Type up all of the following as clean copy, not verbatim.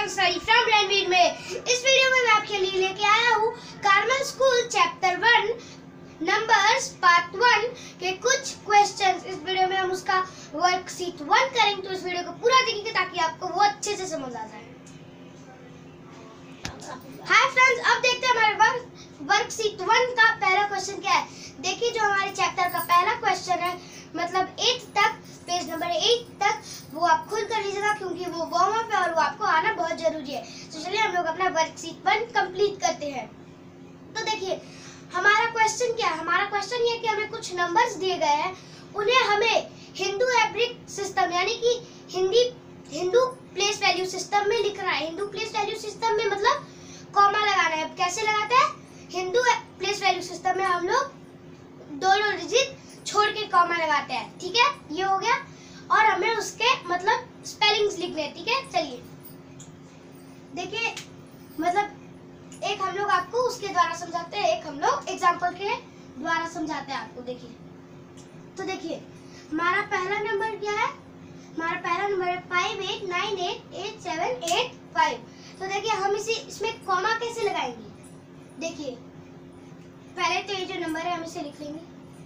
Everyone, study from Ranveer में। इस video में मैं आपके लिए लेके आया हूँ Carmel school chapter 1 numbers part 1 के कुछ क्वेश्चंस। इस वीडियो में हम उसका वर्कशीट 1 करेंगे, तो इस वीडियो को पूरा देखिए ताकि आपको वो अच्छे से समझ आ जाए। हाय फ्रेंड्स, अब देखते हैं हमारे वर्कशीट 1 का पहला क्वेश्चन क्या है। देखिए, जो हमारे चैप्टर का पहला क्वेश्चन है, मतलब 8 तक, पेज नंबर 8 तक, वो आप खुद कर लीजिएगा क्योंकि वो वार्म अप है और वो आपको आना बहुत जरूरी है। तो चलिए हम लोग अपना वर्कशीट 1 कंप्लीट करते हैं। तो देखिए, हमारा क्वेश्चन क्या है। हमारा क्वेश्चन ये है कि हमें कुछ नंबर्स दिए गए हैं, उन्हें हमें हिंदू एब्रिक सिस्टम यानी कि हिंदू प्लेस वैल्यू सिस्टम में लिखना है। हिंदू प्लेस वैल्यू सिस्टम में मतलब कॉमा लगाना है। कैसे लगाते हैं? हिंदू प्लेस वैल्यू सिस्टम में हम लोग दो डिजिट छोड़ के कॉमा लगाते हैं। ठीक है, ये हो गया। और हमें उसके मतलब स्पेलिंग्स लिखने हैं। ठीक है, चलिए देखिए, मतलब एक हम लोग आपको उसके द्वारा समझाते हैं, एक हम लोग एग्जांपल के द्वारा समझाते हैं आपको। देखिए, तो देखिए हमारा पहला नंबर क्या है। हमारा पहला नंबर है 58988785। तो देखिए हम इसमें कॉमा कैसे लगाएंगे। देखिए पहले तो ये जो नंबर है हम इसे लिख लेंगे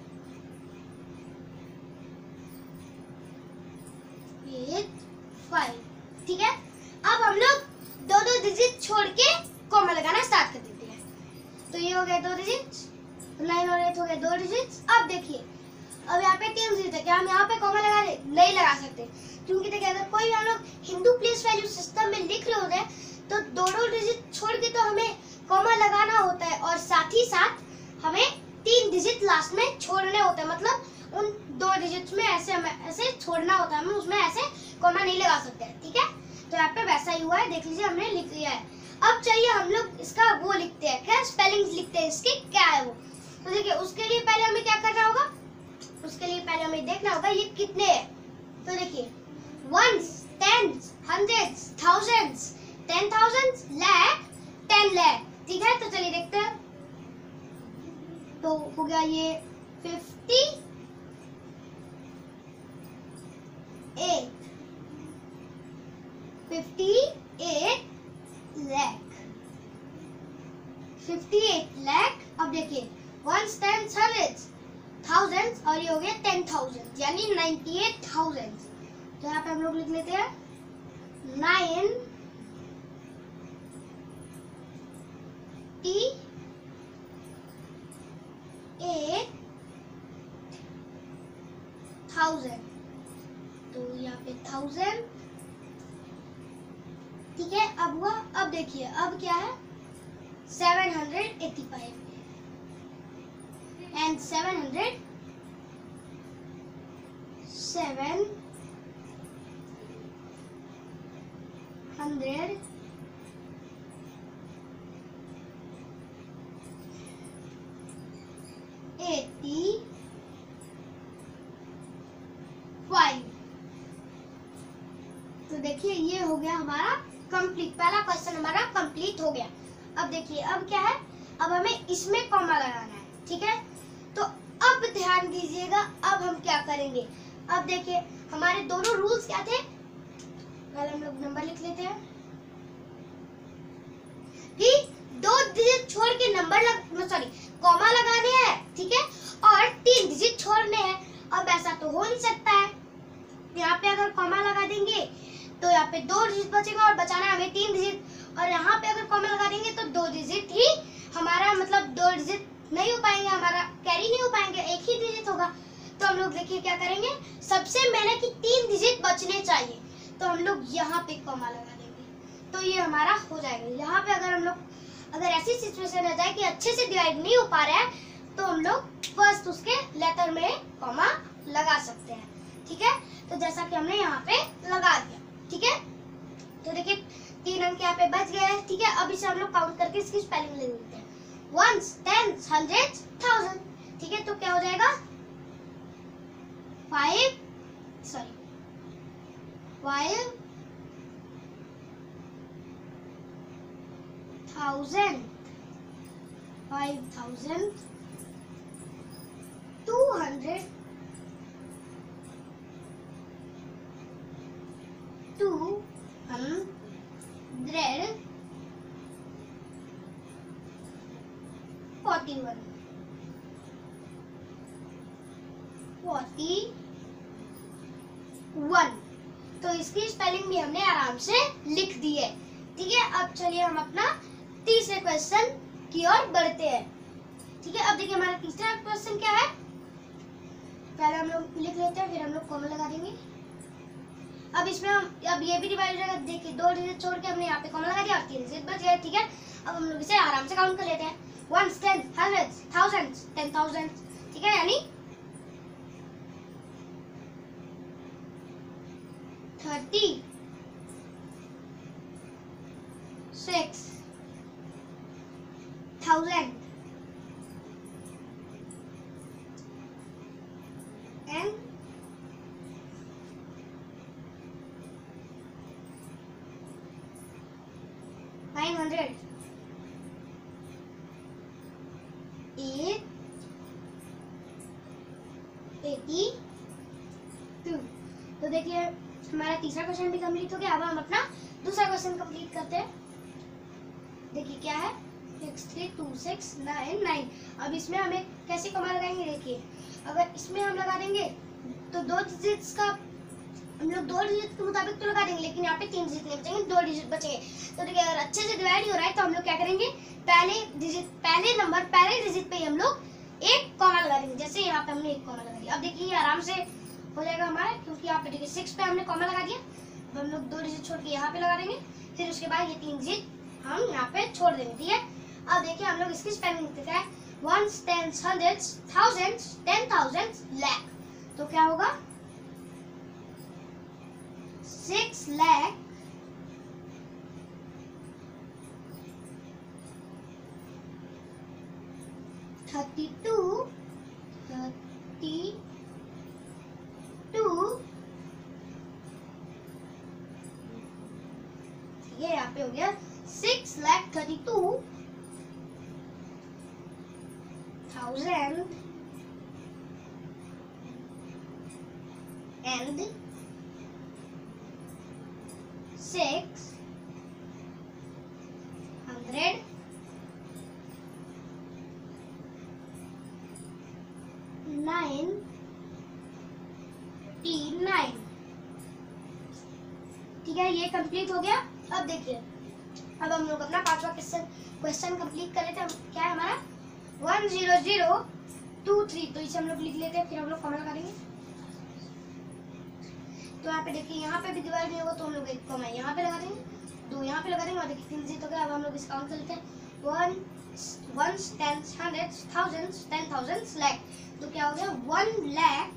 5। ठीक है, अब हम लोग दो डिजिट छोड़ के कॉमा लगाना स्टार्ट कर देते हैं। तो ये हो गया 2 डिजिट, 9 और 8 हो गया 2 डिजिट। अब देखिए, अब यहाँ पे 3 डिजिट है, क्या हम यहाँ पे कॉमा लगा दे? नहीं लगा सकते, क्योंकि देखिए अगर कोई हम लोग हिंदू प्लेस वैल्यू सिस्टम में लिख रहे होते हैं तो दो डिजिट छोड़ के तो हमें कॉमा लगाना होता है, और साथ ही साथ हमें 3 डिजिट लास्ट में छोड़ने होते हैं। मतलब उन 2 डिजिट्स में ऐसे छोड़ना होता है, हमें उसमें ऐसे कॉमा नहीं लगा सकते। ठीक है, तो यहाँ पे वैसा ही हुआ है। देख लीजिए, हमने लिख लिया है। अब चाहिए हम लोग इसका वो लिखते हैं, क्या स्पेलिंग्स लिखते हैं इसके, क्या है वो। तो देखिए उसके लिए पहले हमें क्या करना होगा, उसके लिए पहले हमें देखना होगा ये कितने हैं। तो देखिए 1s, 10s, 100s, 1000s, 10,000, lakh, 10 lakh। ठीक है, तो चलिए देखते हैं। तो हो गया ये 58 lakh, 58 lakh। अब देखिए 1s, 10s, 100s, thousands और ये हो गया 10,000 यानी 98,000। तो यहाँ पे हम लोग लिख लेते हैं 98,000। तो यहाँ पे 1000। ठीक है, अब हुआ। अब देखिए अब क्या है 785 and 700 85। तो देखिए ये हो गया हमारा कंप्लीट, पहला क्वेश्चन हमारा कंप्लीट हो गया। अब देखिए अब क्या है, अब हमें इसमें कॉमा लगाना है। ठीक है, तो अब ध्यान दीजिएगा, अब हम क्या करेंगे। अब देखिए हमारे दोनों रूल्स क्या थे। पहले हम लोग नंबर लिख लेते हैं कि 2 डिजिट छोड़ के कॉमा लगाने हैं। ठीक है, और 3 डिजिट छोड़ने हैं। अब ऐसा तो हो नहीं सकता है, यहाँ पे अगर कॉमा लगा देंगे तो यहाँ पे 2 डिजिट बचेगा और बचाना है हमें 3 डिजिट, और यहाँ पे अगर कॉमा लगा देंगे तो 2 डिजिट ही हमारा, मतलब 2 डिजिट नहीं हो पाएंगे, हमारा कैरी नहीं हो पाएंगे, एक ही डिजिट होगा। तो हम लोग देखिए क्या करेंगे, सबसे मैंने कि 3 डिजिट बचने चाहिए, तो हम लोग यहाँ पे कॉमा लगा देंगे, तो ये हमारा हो जाएगा। यहाँ पे अगर ऐसी सिचुएशन आ जाए कि अच्छे से डिवाइड नहीं हो पा रहा है, तो हम लोग फर्स्ट उसके लेटर में कॉमा लगा सकते हैं। ठीक है, तो जैसा कि हमने यहाँ पे लगा दिया। ठीक है, तो देखिए 3 अंक यहाँ पे बच गए हैं। ठीक है, अब इसे हम लोग काउंट करके इसकी स्पेलिंग ले लेते हैं 1s, 10s, 100s, 1000। ठीक है, तो क्या हो जाएगा 5,000 5,200 200 तो इसकी स्पेलिंग भी हमने आराम से लिख दी है। ठीक है, अब चलिए हम अपना तीसरे क्वेश्चन की ओर बढ़ते हैं। ठीक है, अब देखिए हमारा तीसरा क्वेश्चन क्या है। पहले हम लोग लिख लेते हैं, फिर हम लोग कॉमा लगा देंगे। अब इसमें हम अब ये भी डिवाइड हो जाएगा। देखिए 2 डिजिट छोड़ के हमने यहाँ पे कॉमा लगा दिया और 3 डिजिट बच गए। ठीक है, अब हम लोग इसे आराम से काउंट कर लेते हैं। 1s, 10s, 100s, 1000s, 10,000। ठीक है, यानी 36 thousand and 900 82। तो देखिए हमारा तीसरा क्वेश्चन भी कंप्लीट हो गया। अब हम अपना दूसरा क्वेश्चन कंप्लीट करते हैं। देखिए क्या है, 63269। अब इसमें हमें कैसे कॉमा लगाएंगे। देखिए अगर इसमें हम लगा देंगे तो 2 डिजिट्स का हम लोग 2 डिजिट के मुताबिक तो लगा देंगे, लेकिन यहाँ पे 3 डिजिट नहीं बचेंगे, 2 डिजिट बचेंगे। तो देखिए अगर अच्छे से डिवाइड हो रहा है तो हम लोग क्या करेंगे, पहले नंबर पहले डिजिट पे ही हम लोग एक कॉमा लगा देंगे। जैसे यहाँ पे हमने एक कॉमा लगा दिया। अब देखिए आराम से हो जाएगा हमारा, क्योंकि यहाँ पे देखिए 6 पे हमने कॉमा लगा दिया। अब हम लोग 2 डिजिट छोड़ के यहाँ पे लगा देंगे, फिर उसके बाद ये 3 डिजिट हम यहाँ पे छोड़ देंगे। ठीक है, अब देखिए हम लोग इसकी स्पेलिंग लिखते हैं 1s, 10s, 100s, 1000s, 10,000, lakh। तो क्या होगा 6 lakh 32 ये यहाँ पे हो गया 6,32,000 and 699। ठीक है, ये कंप्लीट हो गया। अब देखिए अब हम लोग अपना पांचवा क्वेश्चन कंप्लीट कर लेते हैं। क्या है हमारा 10023। तो इसे हम लोग लिख लेते हैं, फिर हम लोग कॉमा लगा देंगे। तो यहाँ पे देखिए यहाँ पे भी डिवाइड नहीं होगा, तो हम लोग एक कॉमा यहाँ पे लगा देंगे, 2 यहाँ पे लगा देंगे और देखिए 3 डिजिट हो गया। अब हम लोग इस काउंट कर लेते हैं 1s, 10s, 100s, 1000s, 10,000, lakh। तो क्या हो गया 1 lakh।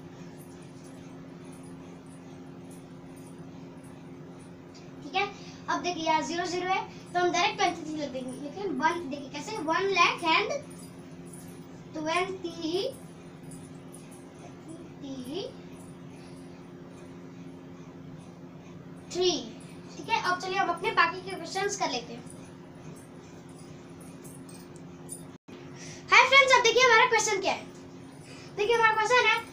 ठीक है, अब देखिए यहाँ 0 0 है तो हम डायरेक्ट 23 लिख देंगे, लेकिन 1 देखिए कैसे 1 lakh and 23। ठीक है, अब चलिए हम अपने बाकी के क्वेश्चंस कर लेते हैं। हाय फ्रेंड्स, अब देखिए हमारा क्वेश्चन क्या है। देखिए हमारा क्वेश्चन है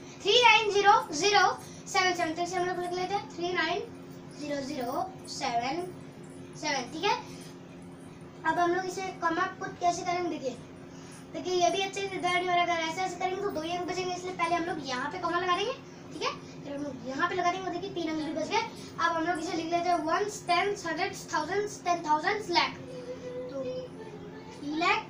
390077। तो इसे हम लोग लिख लेते हैं 390077। ठीक है, अब हम लोग इसे कॉमा पुट कैसे करेंगे। देखिए ये भी अच्छे से डिवाइड हो रहा है। अगर ऐसे करेंगे तो 2 ही अंक बचेंगे, इसलिए पहले हम लोग यहाँ पे कॉमा लगा देंगे। ठीक है, फिर हम लोग यहाँ पे लगा देंगे। देखिए 3 अंक भी बच गए। अब हम लोग इसे लिख लेते हैं 1s, 10s, 100s, 1000s, 10,000, lakh। तो 3 लाख।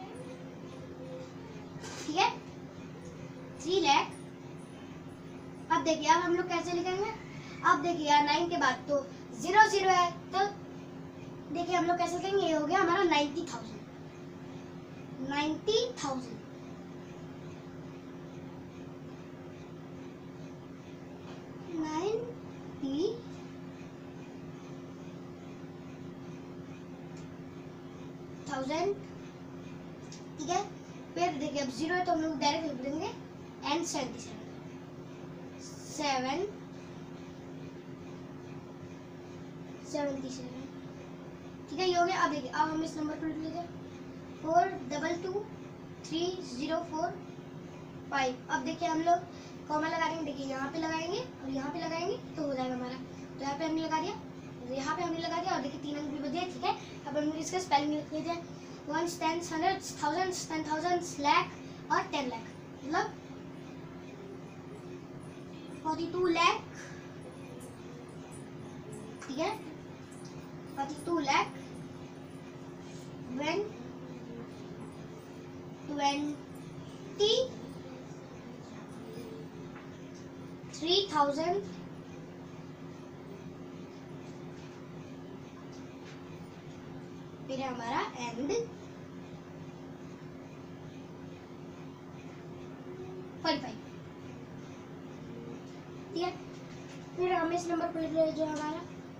ठीक है, 3 लाख। अब देखिए अब हम लोग कैसे लिखेंगे। अब देखिए यार 9 के बाद तो 0 0 है, तो देखिए हम लोग कैसे लिखेंगे। ये हो गया हमारा 90,000। 90,000 ठीक है, फिर देखिए अब 0 है तो हम लोग डायरेक्ट लिख देंगे and 77 77। ठीक है, ये हो गया। अब देखिए अब हम इस नंबर को लिख लेते हैं 422304 5। अब देखिए हम लोग कॉमा लगा देंगे। देखिए यहाँ पे लगाएंगे और यहाँ पे लगाएंगे तो हो जाएगा हमारा। तो यहाँ पे हमने लगा दिया यहाँ पे हमने लगा दिया और देखिए 3 अंक भी बच गए, ठीक है। अब हम इसका स्पेलिंग लिख लेते हैं, 1 10 100 1000 10,000 लाख और 10 लाख, मतलब 42 लाख, ठीक है। 42 लाख when 23,000 फिर हमारा एंड 45, ठीक है। फिर हम इस नंबर को लिख रहे जो हमारा,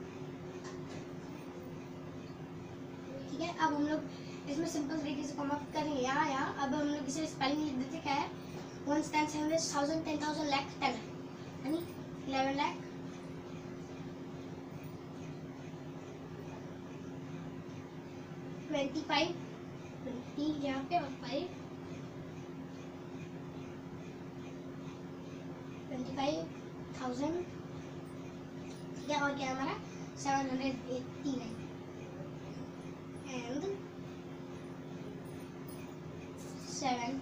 ठीक है। अब हम लोग इसमें सिंपल तरीके से कम अप करेंगे यहाँ। अब हम लोग इसे स्पेलिंग लिख देते, क्या है, 1 10 100 1000 10,000 लाख 10 यानी 11 लाख, 25 20 यहाँ पे और 5 25,000, ठीक है। और क्या हमारा 789 एंड 700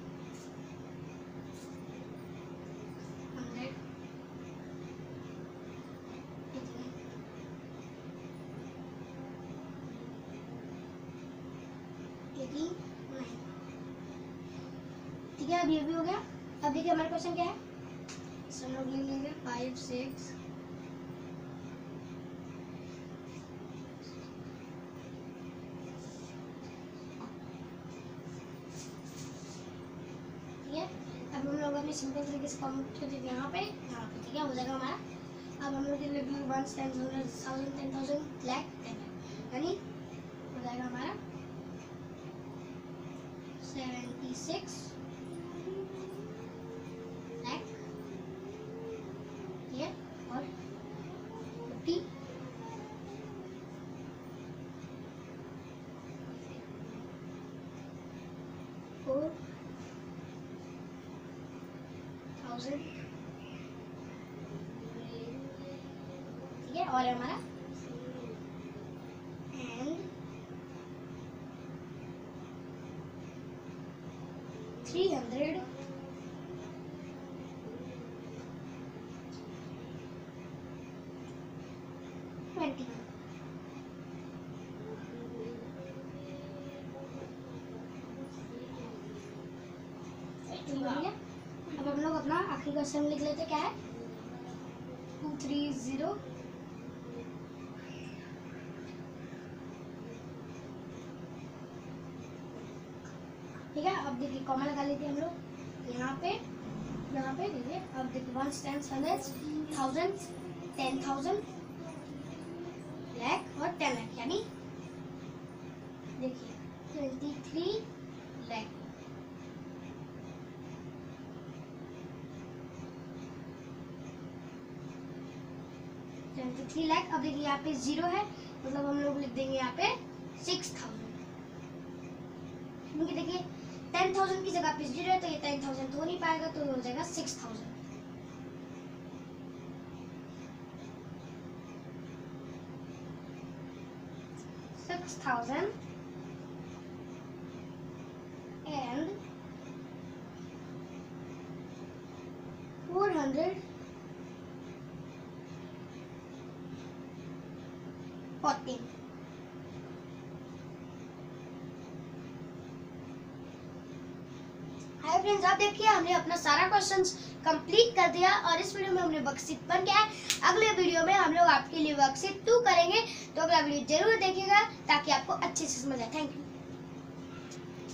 ठीक है। अब ये भी हो गया। अब देखिए हमारा क्वेश्चन क्या है, सब लोग लिख लेंगे 5 6 ठीक है। अब हम लोग अपने सिंपल तरीके से काउंट करते हैं यहाँ पे, ठीक है, हो जाएगा हमारा। अब हम लोग 1 10 10,000 10,000 लाख 10 यानी हो जाएगा हमारा 76 लाख, ठीक है। और 50 4,000, ठीक है। और हमारा एंड 320 अब हम लोग अपना आखिरी क्वेश्चन लिख लेते, क्या है, 230 ठीक है। अब देखिए कॉमा लगा लेते हैं हम लोग यहाँ पे देखिए। अब देखिए 1 10 100 1000 10,000 लाख और 10 लाख यानी देखिए 23 लाख, 23 लाख। अब देखिए यहाँ पे 0 है, मतलब हम लोग लिख देंगे यहाँ पे 6,000, क्योंकि देखिए 10,000 की जगह पे 0 है तो ये 10,000 तो हो नहीं पाएगा, तो हो जाएगा 6,000। and 414 हाय फ्रेंड्स, आप देखिए हमने अपना सारा क्वेश्चंस कंप्लीट कर दिया और इस वीडियो में हमने वर्कशीट 1 किया है। अगले वीडियो में हम लोग आपके लिए वर्कशीट 2 करेंगे, तो अगला वीडियो जरूर देखिएगा ताकि आपको अच्छे से समझ आए। Thank you.